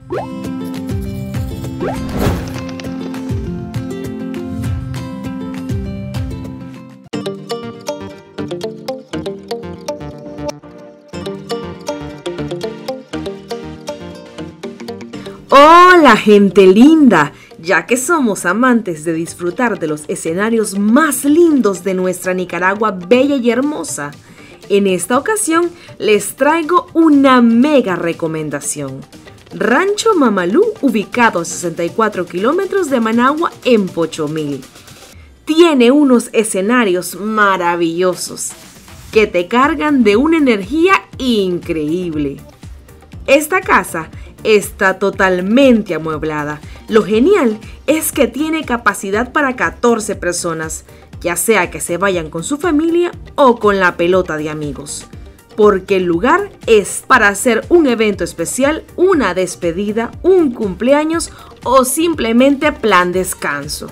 Hola gente linda, ya que somos amantes de disfrutar de los escenarios más lindos de nuestra Nicaragua bella y hermosa, en esta ocasión les traigo una mega recomendación. Rancho Mamalú, ubicado a 64 kilómetros de Managua en Pochomil. Tiene unos escenarios maravillosos que te cargan de una energía increíble. Esta casa está totalmente amueblada. Lo genial es que tiene capacidad para 14 personas, ya sea que se vayan con su familia o con la pelota de amigos, porque el lugar es para hacer un evento especial, una despedida, un cumpleaños o simplemente plan descanso.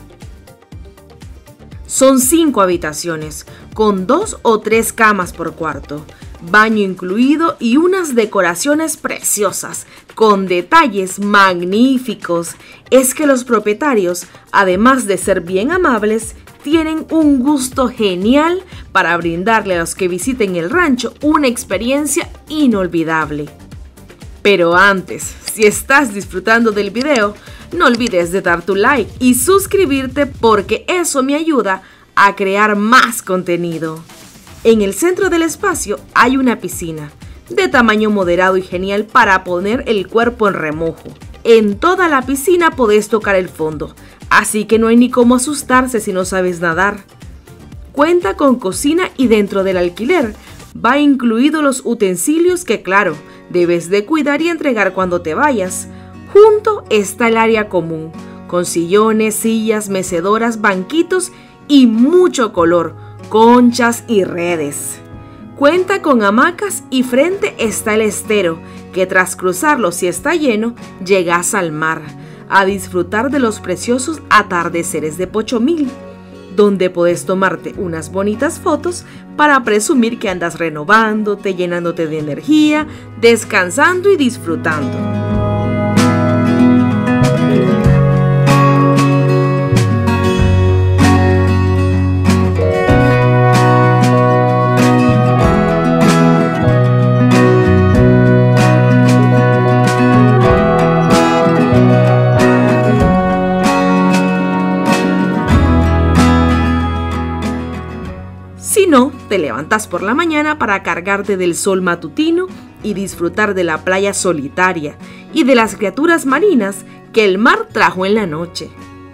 Son 5 habitaciones, con 2 o 3 camas por cuarto, baño incluido y unas decoraciones preciosas, con detalles magníficos. Es que los propietarios, además de ser bien amables, tienen un gusto genial para brindarle a los que visiten el rancho una experiencia inolvidable. Pero antes, si estás disfrutando del video, no olvides de dar tu like y suscribirte porque eso me ayuda a crear más contenido. En el centro del espacio hay una piscina de tamaño moderado y genial para poner el cuerpo en remojo. En toda la piscina podés tocar el fondo, así que no hay ni cómo asustarse si no sabes nadar. Cuenta con cocina y dentro del alquiler va incluido los utensilios que, claro, debes de cuidar y entregar cuando te vayas. Junto está el área común, con sillones, sillas, mecedoras, banquitos y mucho color, conchas y redes. Cuenta con hamacas y frente está el estero, que tras cruzarlo si está lleno, llegas al mar, a disfrutar de los preciosos atardeceres de Pochomil, donde puedes tomarte unas bonitas fotos para presumir que andas renovándote, llenándote de energía, descansando y disfrutando. Si no, te levantas por la mañana para cargarte del sol matutino y disfrutar de la playa solitaria y de las criaturas marinas que el mar trajo en la noche.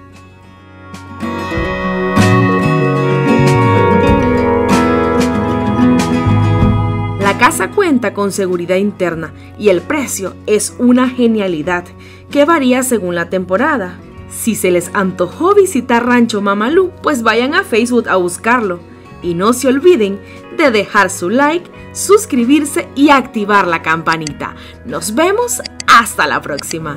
La casa cuenta con seguridad interna y el precio es una genialidad que varía según la temporada. Si se les antojó visitar Rancho Mamalú, pues vayan a Facebook a buscarlo. Y no se olviden de dejar su like, suscribirse y activar la campanita. Nos vemos hasta la próxima.